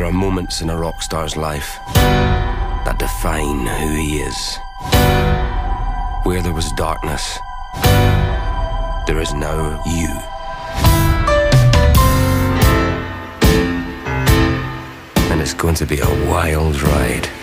are moments in a rock star's life that define who he is. Where there was darkness, there is now you. And it's going to be a wild ride.